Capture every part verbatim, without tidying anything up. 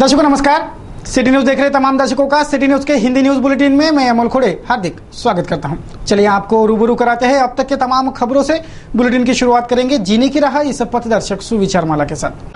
दर्शकों नमस्कार। City news देख रहे तमाम दर्शकों का सिटी न्यूज के हिंदी न्यूज बुलेटिन में मैं अमोल खोड़े हार्दिक स्वागत करता हूं। चलिए आपको रूबरू कराते हैं अब तक के तमाम खबरों से। बुलेटिन की शुरुआत करेंगे जीने की राह इस पथदर्शक सुविचार माला के साथ।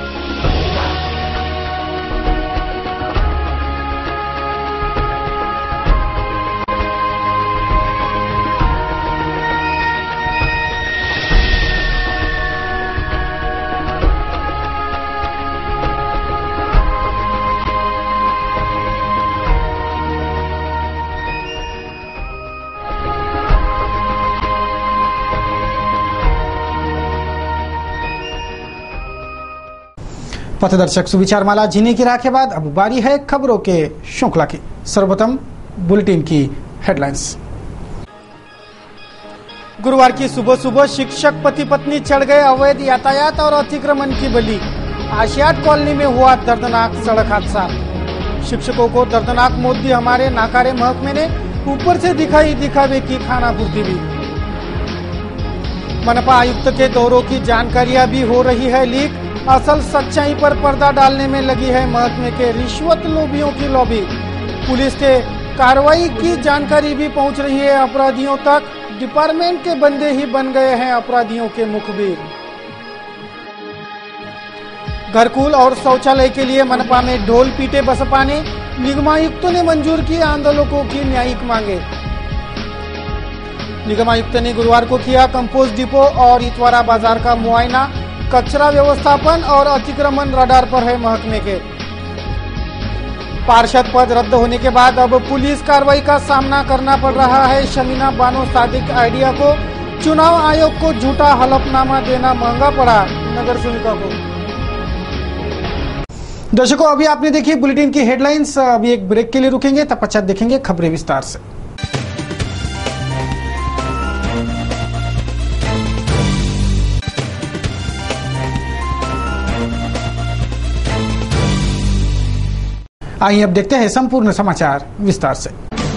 पथदर्शक सुविचार माला जीने की राह के बाद अब बारी है खबरों के श्रृंखला की। सर्वप्रथम बुलेटिन की हेडलाइंस। गुरुवार की सुबह सुबह शिक्षक पति पत्नी चढ़ गए अवैध यातायात और अतिक्रमण की बलि। आशियाड कॉलोनी में हुआ दर्दनाक सड़क हादसा। शिक्षकों को दर्दनाक मौत दी हमारे नाकारे महकमे ने, ऊपर से दिखाई दिखावे की खानापूर्ति भी। मनपा आयुक्त के दौरों की जानकारियां भी हो रही है लीक। असल सच्चाई पर पर्दा डालने में लगी है महकमे के रिश्वत लोभियों की लॉबी। पुलिस के कार्रवाई की जानकारी भी पहुंच रही है अपराधियों तक। डिपार्टमेंट के बंदे ही बन गए हैं अपराधियों के मुखबिर। घरकुल और शौचालय के लिए मनपा में ढोल पीटे बसपा ने, निगमायुक्तों ने मंजूर की आंदोलकों की न्यायिक मांगे। निगमायुक्त ने गुरुवार को किया कंपोस्ट डिपो और इतवारा बाजार का मुआयना। कचरा व्यवस्थापन और अतिक्रमण रडार पर है महकमे के। पार्षद पद रद्द होने के बाद अब पुलिस कार्रवाई का सामना करना पड़ रहा है शमीना बानो सादिक आइडिया को। चुनाव आयोग को झूठा हलफनामा देना महंगा पड़ा नगर सेविका को। दर्शकों अभी आपने देखी बुलेटिन की हेडलाइंस। अभी एक ब्रेक के लिए रुकेंगे, तब पश्चात देखेंगे खबरें विस्तार से। आइए अब देखते हैं संपूर्ण समाचार विस्तार से।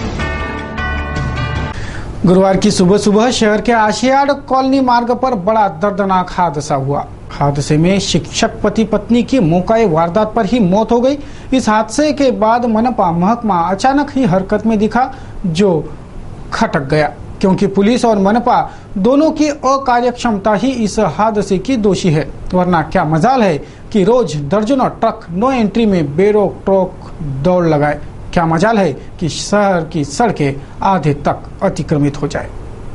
गुरुवार की सुबह सुबह शहर के आशियाड कॉलोनी मार्ग पर बड़ा दर्दनाक हादसा हुआ। हादसे में शिक्षक पति पत्नी की मौके वारदात पर ही मौत हो गई। इस हादसे के बाद मनपा महकमा अचानक ही हरकत में दिखा, जो खटक गया, क्योंकि पुलिस और मनपा दोनों की अकार्यक्षमता ही इस हादसे की दोषी है। वरना क्या मजाल है कि रोज दर्जनों ट्रक नो एंट्री में बेरोक टोक दौड़ लगाए। क्या मजाल है कि शहर की सड़कें आधे तक अतिक्रमित हो जाए।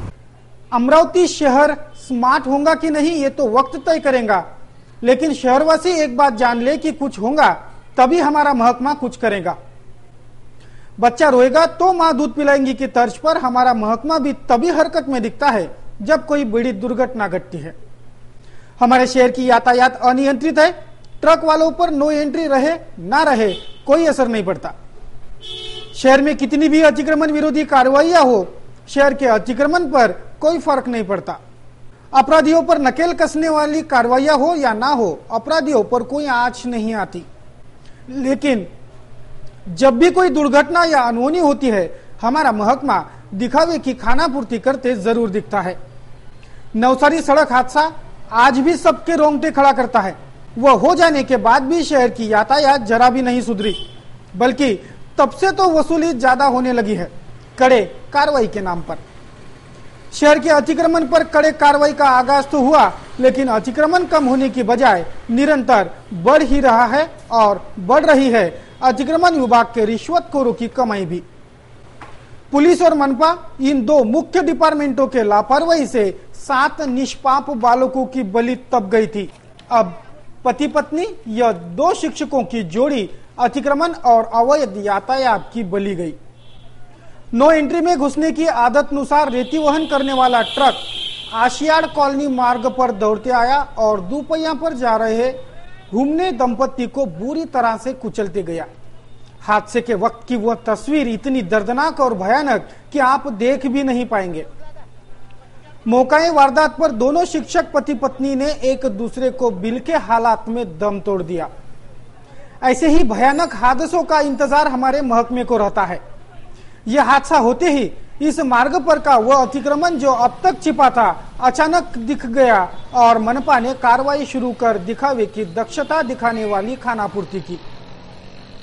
अमरावती शहर स्मार्ट होगा कि नहीं ये तो वक्त तय करेगा, लेकिन शहरवासी एक बात जान ले कि कुछ होगा तभी हमारा महकमा कुछ करेगा। बच्चा रोएगा तो माँ दूध पिलाएंगी की तर्ज पर हमारा महकमा भी तभी हरकत में दिखता है जब कोई बड़ी दुर्घटना घटती है। हमारे शहर की यातायात अनियंत्रित है। ट्रक वालों पर नो एंट्री रहे ना रहे कोई असर नहीं पड़ता। शहर में कितनी भी अतिक्रमण विरोधी कार्रवाइयां हो, शहर के अतिक्रमण पर कोई फर्क नहीं पड़ता। अपराधियों पर नकेल कसने वाली कार्रवाइयां हो या ना हो, अपराधियों पर कोई आंच नहीं आती। लेकिन जब भी कोई दुर्घटना या अनहोनी होती है, हमारा महकमा दिखावे की खानापूर्ति करते जरूर दिखता है। नवसारी सड़क हादसा आज भी सबके रोंगटे खड़ा करता है। वह हो जाने के बाद भी शहर की यातायात जरा भी नहीं सुधरी, बल्कि तब से तो वसूली ज्यादा होने लगी है कड़े कार्रवाई के नाम पर। शहर के अतिक्रमण पर कड़े कार्रवाई का आगाज तो हुआ, लेकिन अतिक्रमण कम होने की बजाय निरंतर बढ़ ही रहा है और बढ़ रही है अतिक्रमण विभाग के रिश्वतखोरों की कमाई भी। पुलिस और मनपा इन दो मुख्य डिपार्टमेंटों के लापरवाही से सात निष्पाप बालकों की बलि तब गई थी। अब पति पत्नी या दो शिक्षकों की जोड़ी अतिक्रमण और अवैध यातायात की बलि गई। नो एंट्री में घुसने की आदत अनुसार रेती वहन करने वाला ट्रक आशियाड कॉलोनी मार्ग पर दौड़ते आया और दोपहिया पर जा रहे घूमने दंपति को बुरी तरह से कुचलते गया। हादसे के वक्त की वह तस्वीर इतनी दर्दनाक और भयानक कि आप देख भी नहीं पाएंगे। मौके वारदात पर दोनों शिक्षक पति पत्नी ने एक दूसरे को बिल के हालात में दम तोड़ दिया। ऐसे ही भयानक हादसों का इंतजार हमारे महकमे को रहता है। यह हादसा होते ही इस मार्ग पर का वह अतिक्रमण जो अब तक छिपा था अचानक दिख गया और मनपा ने कार्रवाई शुरू कर दिखावे की दक्षता दिखाने वाली खानापूर्ति की।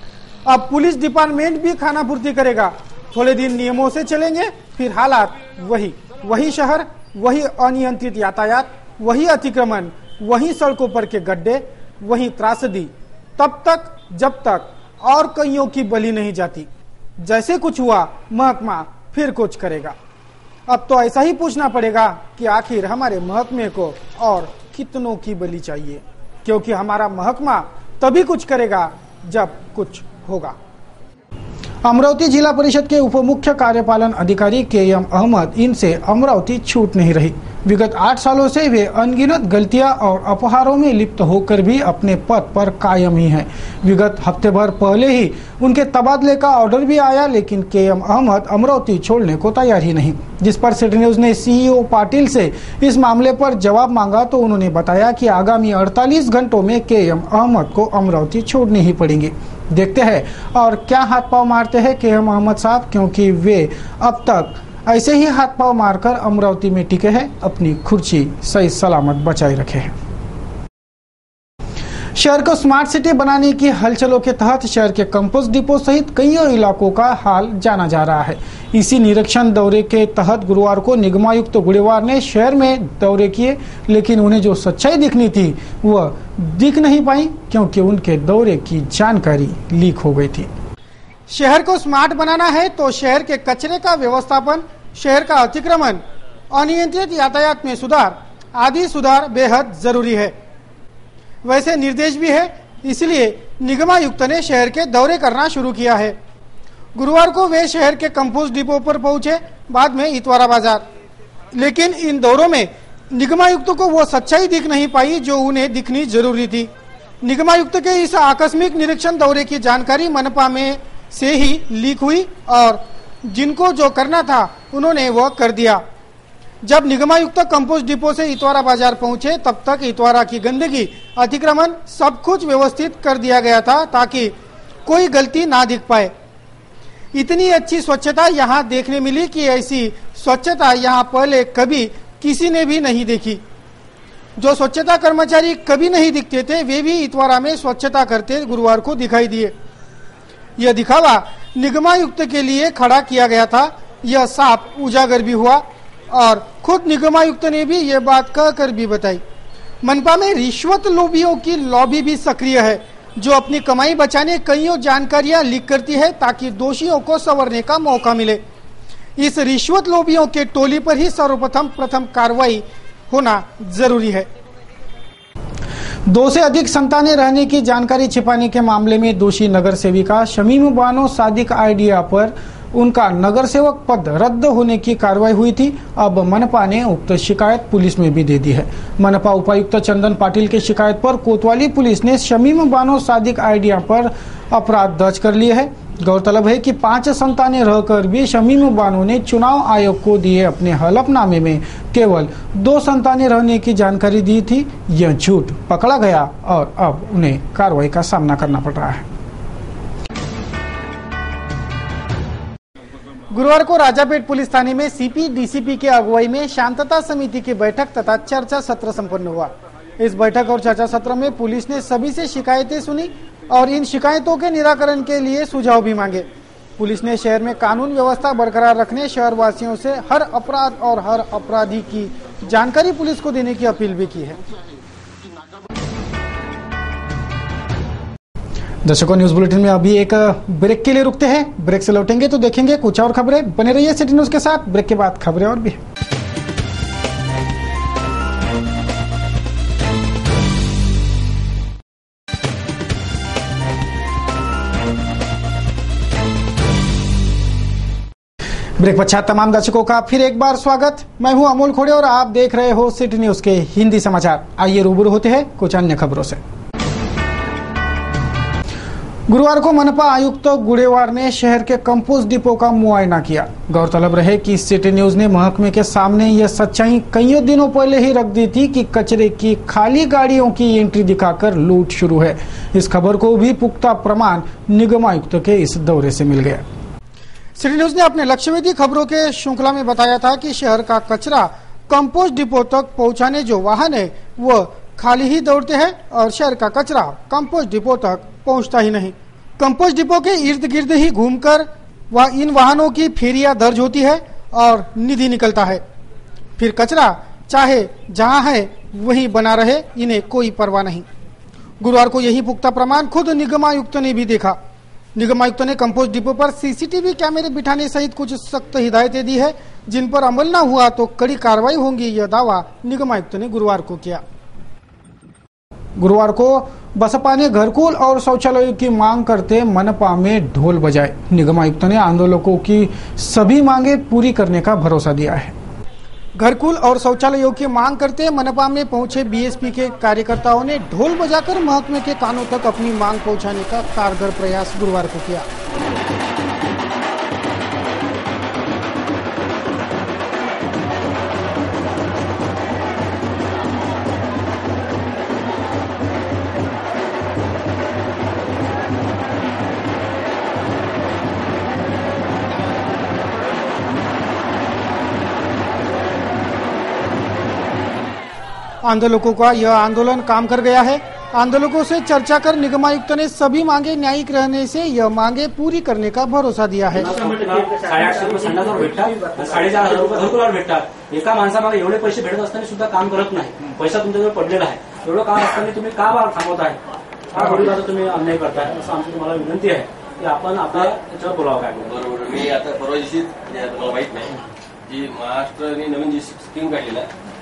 अब पुलिस डिपार्टमेंट भी खानापूर्ति करेगा। थोड़े दिन नियमों से चलेंगे, फिर हालात वही वही शहर, वही अनियंत्रित यातायात, वही अतिक्रमण, वही सड़कों पर के गड्ढे, वही त्रासदी, तब तक जब तक और कईयों की बलि नहीं जाती। जैसे कुछ हुआ महकमा फिर कुछ करेगा। अब तो ऐसा ही पूछना पड़ेगा कि आखिर हमारे महकमे को और कितनों की बलि चाहिए, क्योंकि हमारा महकमा तभी कुछ करेगा जब कुछ होगा। अमरावती जिला परिषद के उप मुख्य कार्यपालन अधिकारी के एम अहमद, इनसे अमरावती छूट नहीं रही। विगत आठ सालों से वे अनगिनत गलतियां और अपहारों में लिप्त होकर भी अपने पद पर कायम ही हैं। विगत हफ्ते भर पहले ही उनके तबादले का ऑर्डर भी आया, लेकिन के एम अहमद अमरावती छोड़ने को तैयार ही नहीं। जिस पर सिटी न्यूज ने सीईओ पाटिल से इस मामले पर जवाब मांगा तो उन्होंने बताया कि आगामी अड़तालीस घंटों में के एम अहमद को अमरावती छोड़नी ही पड़ेंगी। देखते हैं और क्या हाथ पांव मारते हैं के एम अहमद साहब, क्योंकि वे अब तक ऐसे ही हाथ पांव मारकर अमरावती में टिके हैं, अपनी कुर्सी सही सलामत बचाए रखे हैं। शहर को स्मार्ट सिटी बनाने की हलचलों के तहत शहर के कंपोस्ट डिपो सहित कई इलाकों का हाल जाना जा रहा है। इसी निरीक्षण दौरे के तहत गुरुवार को निगमायुक्त गुड़ेवार ने शहर में दौरे किए, लेकिन उन्हें जो सच्चाई दिखनी थी वह दिख नहीं पाई, क्योंकि उनके दौरे की जानकारी लीक हो गई थी। शहर को स्मार्ट बनाना है तो शहर के कचरे का व्यवस्थापन, शहर का अतिक्रमण, अनियंत्रित यातायात में सुधार आदि सुधार बेहद जरूरी है। वैसे निर्देश भी है, इसलिए निगमायुक्त ने शहर के दौरे करना शुरू किया है। गुरुवार को वे शहर के कंपोस्ट डिपो पर पहुंचे, बाद में इतवारा बाजार। लेकिन इन दौरों में निगमायुक्त को वो सच्चाई दिख नहीं पाई जो उन्हें दिखनी जरूरी थी। निगमायुक्त के इस आकस्मिक निरीक्षण दौरे की जानकारी मनपा में से ही लीक हुई और जिनको जो करना था उन्होंने वह कर दिया। जब निगमायुक्त कंपोस्ट डिपो से इतवारा बाजार पहुंचे तब तक इतवारा की गंदगी, अतिक्रमण सब कुछ व्यवस्थित कर दिया गया था ताकि कोई गलती ना दिख पाए। इतनी अच्छी स्वच्छता यहाँ देखने मिली कि ऐसी स्वच्छता यहाँ पहले कभी किसी ने भी नहीं देखी। जो स्वच्छता कर्मचारी कभी नहीं दिखते थे वे भी इतवारा में स्वच्छता करते गुरुवार को दिखाई दिए। यह दिखावा निगमायुक्त के लिए खड़ा किया गया था, यह साफ उजागर भी हुआ और खुद निगमायुक्त ने भी यह बात कहकर भी बताई। मनपा में रिश्वत लोभियों की लॉबी भी सक्रिय है, जो अपनी कमाई बचाने कईयों जानकारियां लीक करती है ताकि दोषियों को संवरने का मौका मिले। इस रिश्वत लोभियों के टोली पर ही सर्वप्रथम प्रथम कार्रवाई होना जरूरी है। दो से अधिक संतानें रहने की जानकारी छिपाने के मामले में दोषी नगर सेविका शमीम बानो सादिक आइडिया पर उनका नगर सेवक पद रद्द होने की कार्रवाई हुई थी। अब मनपा ने उक्त शिकायत पुलिस में भी दे दी है। मनपा उपायुक्त चंदन पाटिल की शिकायत पर कोतवाली पुलिस ने शमीम बानो सादिक आइडिया पर अपराध दर्ज कर लिए है। गौरतलब है कि पांच संतानें रहकर भी शमीम बानो ने चुनाव आयोग को दिए अपने हलफनामे में केवल दो संतानें रहने की जानकारी दी थी। यह झूठ पकड़ा गया और अब उन्हें कार्रवाई का सामना करना पड़ रहा है। गुरुवार को राजापेट पुलिस थाने में सीपी डीसीपी के अगुवाई में शांतता समिति की बैठक तथा चर्चा सत्र संपन्न हुआ। इस बैठक और चर्चा सत्र में पुलिस ने सभी से शिकायतें सुनी और इन शिकायतों के निराकरण के लिए सुझाव भी मांगे। पुलिस ने शहर में कानून व्यवस्था बरकरार रखने शहर वासियों से हर अपराध और हर अपराधी की जानकारी पुलिस को देने की अपील भी की है। दर्शकों, न्यूज बुलेटिन में अभी एक ब्रेक के लिए रुकते हैं। ब्रेक से लौटेंगे तो देखेंगे कुछ और खबरें। बने रहिए सिटी न्यूज के साथ। ब्रेक के बाद खबरें और भी। ब्रेक पश्चात तमाम दर्शकों का फिर एक बार स्वागत। मैं हूं अमोल खोड़े और आप देख रहे हो सिटी न्यूज के हिंदी समाचार। आइए रूबरू होते हैं कुछ अन्य खबरों से। गुरुवार को मनपा आयुक्त गुड़ेवार ने शहर के कंपोस्ट डिपो का मुआयना किया। गौरतलब रहे कि सिटी न्यूज ने महकमे के सामने यह सच्चाई कई दिनों पहले ही रख दी थी कि कचरे की खाली गाड़ियों की एंट्री दिखाकर लूट शुरू है। इस खबर को भी पुख्ता प्रमाण निगमायुक्त के इस दौरे से मिल गया। सिटी न्यूज ने अपने लक्ष्यवेधी खबरों के श्रृंखला में बताया था कि शहर का कचरा कंपोस्ट डिपो तक पहुंचाने जो वाहन है वो खाली ही दौड़ते हैं और शहर का कचरा कंपोस्ट डिपो तक पहुंचता ही नहीं। कंपोस्ट डिपो के इर्द गिर्द ही घूमकर वह इन वाहनों की फेरियां दर्ज होती है और निधि निकलता है। फिर कचरा चाहे जहां है वहीं बना रहे, इन्हें कोई परवाह नहीं। गुरुवार को यही पुख्ता प्रमाण खुद निगमायुक्त ने भी देखा। निगमायुक्त ने कंपोस्ट डिपो पर सीसीटीवी कैमरे बिठाने सहित कुछ सख्त हिदायतें दी है, जिन पर अमल न हुआ तो कड़ी कार्रवाई होगी, यह दावा निगमायुक्त ने गुरुवार को किया। गुरुवार को बसपा ने घरकुल और शौचालयों की मांग करते मनपा में ढोल बजाए। निगमायुक्त ने आंदोलकों की सभी मांगे पूरी करने का भरोसा दिया है। घरकुल और शौचालयों की मांग करते मनपा में पहुंचे बीएसपी के कार्यकर्ताओं ने ढोल बजाकर महकमे के कानों तक अपनी मांग पहुंचाने का कारगर प्रयास गुरुवार को किया। आंदोलकों का यह आंदोलन काम कर गया है। आंदोलकों से चर्चा कर निगमायुक्त ने सभी मांगे न्यायिक रहने से यह मांगे पूरी करने का भरोसा दिया है। साडेआठशे रुपये संडासवर भेटतात, साडेचार हजार रुपये घरकुलावर भेटतात। एका माणसामागे एवढे पैसे भेटत असताना सुद्धा काम करत नाही, पैसा तुमच्याजवळ पडलेला आहे। एवढं काम असताना तुम्ही का थांबवत आहे, का थोडी तुम्ही अन्याय करताय, असं आमची तुम्हाला विनंती आहे की आपण आपल्या याच्यावर बोलावं काय। बरोबर, मी आता परवा दिवशी तुम्हाला माहित नाही की महाराष्ट्राने नवीन जी स्कीम काढलेला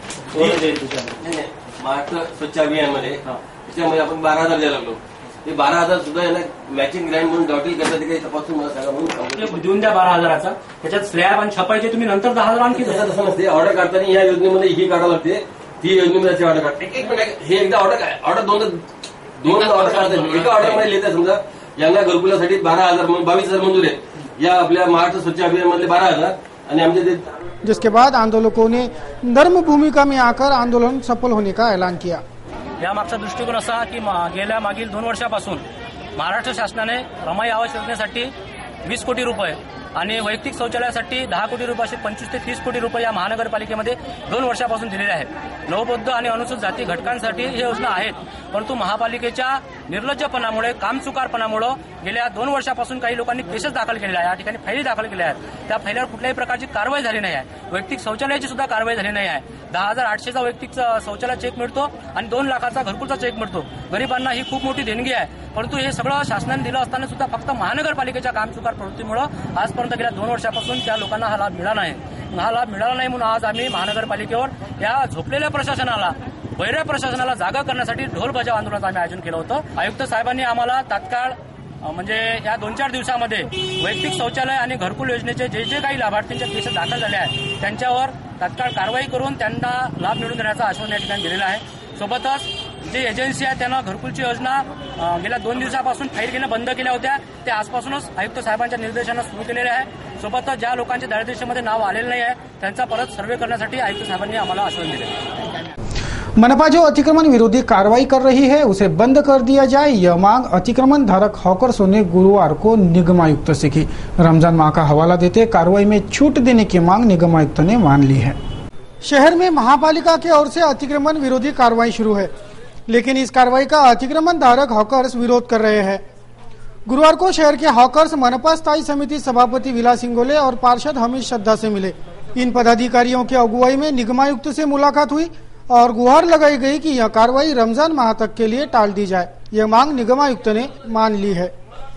महाराष्ट्र स्वच्छ अभियान मध्ये, त्याच्यामध्ये आपण बारा हजार द्यायला लागलो। ते बारा हजार सुद्धा याला मॅचिंग ग्रँड म्हणून डॉटेल करतात, काही तपासून मला सांगा म्हणून देऊन द्या बारा हजाराचा। त्याच्यात स्लॅब आणि छपायचे तुम्ही नंतर दहा हजार आणखी तसं तसं नसते। ऑर्डर काढताना या योजनेमध्ये ही काढावं लागते, ती योजनेमध्ये ऑर्डर काढते। एक मिनिट, हे एकदा ऑर्डर ऑर्डर दोन दोन ऑर्डर काढतात, एका ऑर्डरमध्ये लिहितात समजा यांना घरकुलासाठी बारा हजार बावीस हजार मंजूर आहेत, या आपल्या महाराष्ट्र स्वच्छ अभियान मधले बारा हजार आणि आमचे ते। जिसके बाद आंदोलकों ने नर्म भूमिका में आकर आंदोलन सफल होने का ऐलान किया। यामागचा दृष्टिकोन असा की गेल्या मागील दोन वर्षापासून महाराष्ट्र शासनाने रमाई आवास योजनेसाठी वीस कोटी रुपये आणि वैयक्तिक शौचालयासाठी दहा कोटी रुपये असे पंचवीस ते तीस कोटी रुपये या महानगरपालिकेमध्ये दोन वर्षापासून दिलेले आहेत। नवबौद्ध आणि अनुसूचित जाती घटकांसाठी ही योजना आहेत, परंतु महापालिकेच्या निर्लज्जपणामुळे, कामचुकारपणामुळे गेल्या दोन वर्षापासून काही लोकांनी केसेस दाखल केलेल्या आहेत, या ठिकाणी फायली दाखल केल्या आहेत। त्या फायलीवर कुठल्याही प्रकारची कारवाई झाली नाही आहे। वैयक्तिक शौचालयाची सुद्धा कारवाई झाली नाही आहे। दहा हजार आठशेचा वैयक्तिक शौचालय चेक मिळतो आणि दोन लाखाचा घरकुलचा चेक मिळतो। गरिबांना ही खूप मोठी देणगी आहे, परंतु हे सगळं शासनाने दिलं असताना सुद्धा फक्त महानगरपालिकेच्या कामचुकार प्रवृत्तीमुळे आजपर्यंत गेल्या दोन वर्षापासून त्या लोकांना हा लाभ मिळाला नाही। हा लाभ मिळाला नाही म्हणून आज आम्ही महानगरपालिकेवर या झोपलेल्या प्रशासनाला, वैऱ्या प्रशासनाला जागा करण्यासाठी ढोल बजाव आंदोलनाचं आम्ही आयोजन केलं होतं। आयुक्त साहेबांनी आम्हाला तात्काळ म्हणजे या दोन चार दिवसामध्ये वैयक्तिक शौचालय आणि घरकुल योजनेचे जे जे काही लाभार्थींच्या केसेस दाखल झाले आहेत त्यांच्यावर तात्काळ कारवाई करून त्यांना लाभ मिळवून देण्याचं आश्वासन या ठिकाणी दिलेलं आहे। सोबतच जे एजन्सी आहे त्यांना घरकुलची योजना गेल्या दोन दिवसापासून फाईल घेणं बंद केल्या होत्या, ते आजपासूनच आयुक्त साहेबांच्या निर्देशानं सुरू केलेले आहे। सोबतच ज्या लोकांचे दारिद्र्यरेषेमध्ये नाव आलेलं नाही आहे त्यांचा परत सर्वे करण्यासाठी आयुक्त साहेबांनी आम्हाला आश्वासन दिले। मनपा जो अतिक्रमण विरोधी कार्रवाई कर रही है उसे बंद कर दिया जाए, यह मांग अतिक्रमण धारक हॉकर्सों ने गुरुवार को निगमायुक्त से की। रमजान माह का हवाला देते कार्रवाई में छूट देने की मांग निगमायुक्त ने मान ली है। शहर में महापालिका की ओर से अतिक्रमण विरोधी कार्रवाई शुरू है, लेकिन इस कार्रवाई का अतिक्रमण धारक हॉकर्स विरोध कर रहे हैं। गुरुवार को शहर के हॉकर्स मनपा स्थायी समिति सभापति विलास इंगोले और पार्षद हमीद श्रद्धा से मिले। इन पदाधिकारियों की अगुवाई में निगमायुक्त से मुलाकात हुई और गुहार लगाई गई कि यह कार्रवाई रमजान माह तक के लिए टाल दी जाए। यह मांग निगमायुक्त ने मान ली है।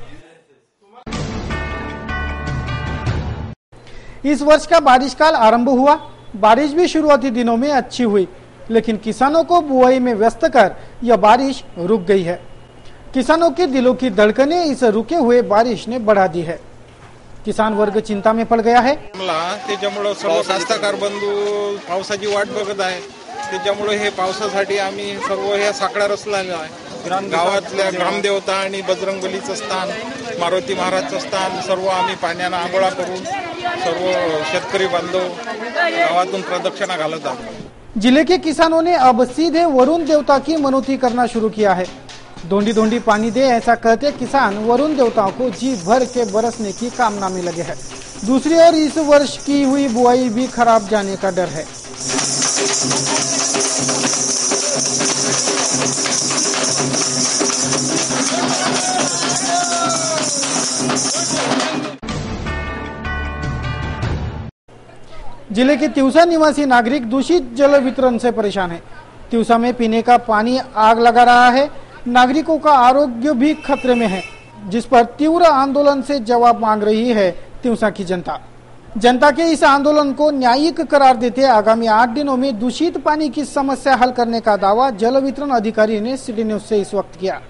इस वर्ष का बारिश काल आरंभ हुआ। बारिश भी शुरुआती दिनों में अच्छी हुई, लेकिन किसानों को बुआई में व्यस्त कर यह बारिश रुक गई है। किसानों के दिलों की धड़कनें इस रुके हुए बारिश ने बढ़ा दी है। किसान वर्ग चिंता में पड़ गया है। त्याच्यामुळे सर्व कास्तकार बंधू पावसाची वाट बघत आहे। त्याच्यामुळे हे पावसासाठी आम्ही सर्व हे साकडा रचलेला आहे। गावातल्या ग्रामदेवता आणि बजरंगबलीचं स्थान, मारुती महाराजचं स्थान सर्व आम्ही पाण्याने आंघोळा करून सर्व शेतकरी बांधव गावातून प्रदक्षिणा घालत आहोत। जिले के किसानों ने अब सीधे वरुण देवता की मनौती करना शुरू किया है। धोंडी धोंडी पानी दे ऐसा कहते किसान वरुण देवताओं को जी भर के बरसने की कामना में लगे हैं। दूसरी ओर इस वर्ष की हुई बुआई भी खराब जाने का डर है। जिले के तिवसा निवासी नागरिक दूषित जल वितरण से परेशान है। तिवसा में पीने का पानी आग लगा रहा है। नागरिकों का आरोग्य भी खतरे में है, जिस पर तीव्र आंदोलन से जवाब मांग रही है तिवसा की जनता। जनता के इस आंदोलन को न्यायिक करार देते आगामी आठ दिनों में दूषित पानी की समस्या हल करने का दावा जल वितरण अधिकारी ने सिटी न्यूज से इस वक्त किया।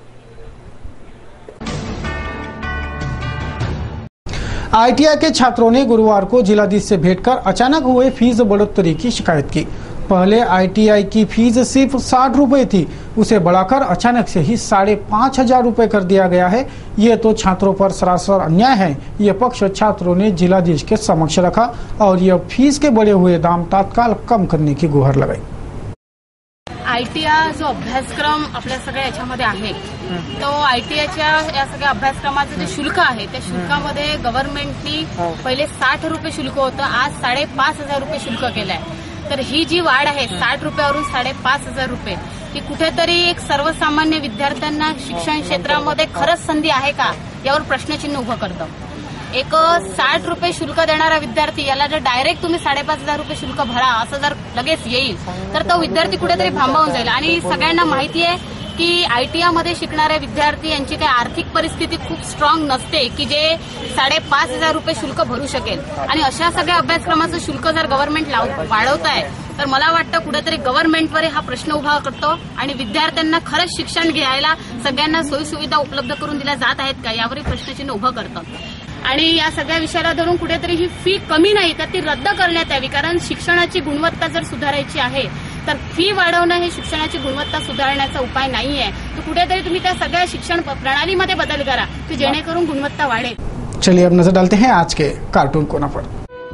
आईटीआई के छात्रों ने गुरुवार को जिलाधीश से भेंट कर अचानक हुए फीस बढ़ोतरी की शिकायत की। पहले आईटीआई की फीस सिर्फ साठ रुपए थी, उसे बढ़ाकर अचानक से ही साढ़े पाँच हजार रूपए कर दिया गया है। ये तो छात्रों पर सरासर अन्याय है। ये पक्ष छात्रों ने जिलाधीश के समक्ष रखा और यह फीस के बढ़े हुए दाम तत्काल कम करने की गुहार लगाई। आयटीआय जो अभ्यासक्रम आपल्या सगळ्या याच्यामध्ये आहे, तो आयटीआयच्या या सगळ्या अभ्यासक्रमाचं जे शुल्क आहे त्या शुल्कामध्ये गव्हर्नमेंटनी पहिले साठ रुपये शुल्क होतं, आज साडेपाच हजार रुपये शुल्क केलं आहे। तर ही जी वाढ आहे साठ रुपयावरून साडेपाच हजार रुपये ही कुठेतरी एक सर्वसामान्य विद्यार्थ्यांना शिक्षण क्षेत्रामध्ये खरंच संधी आहे का यावर प्रश्नचिन्ह उभं करतं। एक साठ रुपये शुल्क देणारा विद्यार्थी याला जर डायरेक्ट तुम्ही साडेपाच हजार रुपये शुल्क भरा असं जर लगेच येईल तर तो विद्यार्थी कुठेतरी भांबावून जाईल। आणि सगळ्यांना माहिती आहे की आयटीआय मध्ये शिकणारे विद्यार्थी यांची काही आर्थिक परिस्थिती खूप स्ट्रॉंग नसते की जे साडेपाच हजार रुपये शुल्क भरू शकेल। आणि अशा सगळ्या अभ्यासक्रमाचं शुल्क जर गव्हर्नमेंट वाढवत आहे तर मला वाटतं कुठेतरी गव्हर्नमेंटवर हा प्रश्न उभा करतो आणि विद्यार्थ्यांना खरंच शिक्षण घ्यायला सगळ्यांना सोयी सुविधा उपलब्ध करून दिल्या जात आहेत का यावरही प्रश्नचिन्ह उभं करतं। आणि या सगळ्या विषयाला धरून कुठेतरी ही फी कमी नाही तर ती रद्द करण्यात यावी, कारण शिक्षणाची गुणवत्ता जर सुधारायची आहे तर फी वाढवणं हे शिक्षणाची गुणवत्ता सुधारण्याचा उपाय नाहीये। तर कुठेतरी तुम्ही त्या सगळ्या शिक्षण प्रणालीमध्ये बदल करा की जेणेकरून गुणवत्ता वाढेल। चलिए अब नजर डालते हैं आज के कार्टून कोना पर।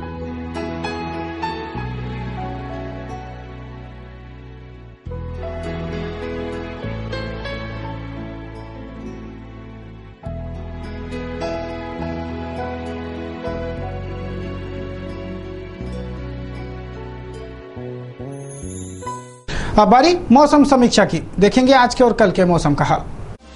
अब बारी मौसम समीक्षा की। देखेंगे आज के और कल के मौसम का हाल।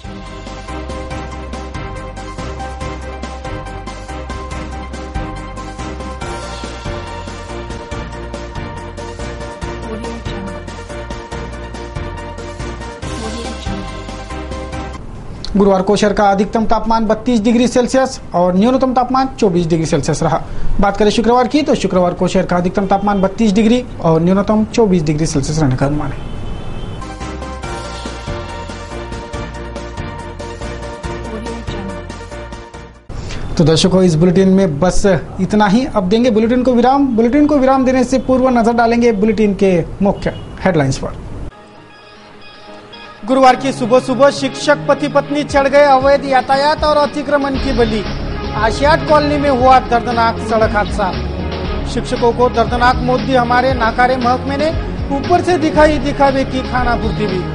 गुरुवार को शहर का अधिकतम तापमान बत्तीस डिग्री सेल्सियस और न्यूनतम तापमान चौबीस डिग्री सेल्सियस रहा। बात करें शुक्रवार की तो शुक्रवार को शहर का अधिकतम तापमान बत्तीस डिग्री और न्यूनतम चौबीस डिग्री सेल्सियस रहने का अनुमान है। तो दर्शकों, इस बुलेटिन में बस इतना ही। अब देंगे बुलेटिन को विराम। बुलेटिन को विराम देने से पूर्व नजर डालेंगे बुलेटिन के मुख्य हेडलाइंस पर। गुरुवार की सुबह सुबह शिक्षक पति पत्नी चढ़ गए अवैध यातायात और अतिक्रमण की बलि। आशियाड कॉलोनी में हुआ दर्दनाक सड़क हादसा। शिक्षकों को दर्दनाक मौत दी हमारे नाकारे महकमे ने, ऊपर से दिखाई दिखावे की खानापूर्ति भी।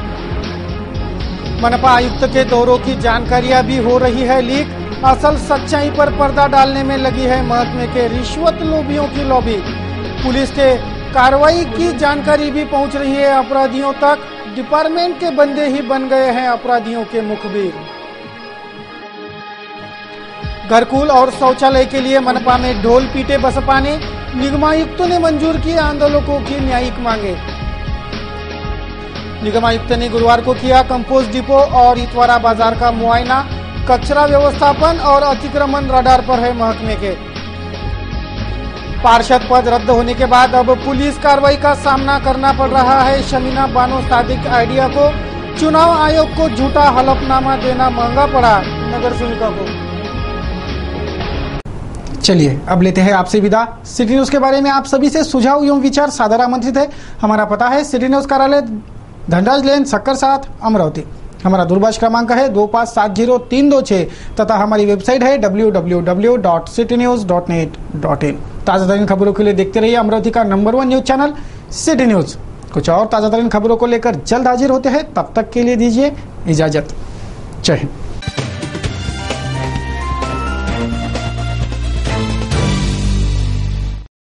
मनपा आयुक्त के दौरों की जानकारियां भी हो रही है लीक। असल सच्चाई पर पर्दा डालने में लगी है महकमे के रिश्वत लोभियों की लॉबी। पुलिस के कार्रवाई की जानकारी भी पहुंच रही है अपराधियों तक। डिपार्टमेंट के बंदे ही बन गए हैं अपराधियों के मुखबिर। घरकुल और शौचालय के लिए मनपा में ढोल पीटे बसपा ने, निगमायुक्तों ने मंजूर की आंदोलकों की न्यायिक मांगे। निगमायुक्त ने गुरुवार को किया कंपोस्ट डिपो और इतवारा बाजार का मुआयना। कचरा व्यवस्थापन और अतिक्रमण रडार पर है महकमे के। पार्षद पद रद्द होने के बाद अब पुलिस कार्रवाई का सामना करना पड़ रहा है शमीना बानो सादिक आइडिया को। चुनाव आयोग को झूठा हलफनामा देना महंगा पड़ा नगर सेविका को। चलिए अब लेते हैं आपसे विदा। सिटी न्यूज के बारे में आप सभी से सुझाव एवं विचार सादर आमंत्रित है। हमारा पता है सिटी न्यूज कार्यालय धनराज लेन सक्कर सात अमरावती। हमारा दूरभाष क्रमांक है दो पाँच सात जीरो तीन दो छः तथा हमारी वेबसाइट है W W W dot city news dot net dot in. ताज़ा तरीन खबरों के लिए देखते रहिए अमरावती का number one news channel city news. कुछ और ताज़ा तरीन खबरों को लेकर जल्द हाजिर होते हैं, तब तक के लिए दीजिए इजाजत। जय हिंद।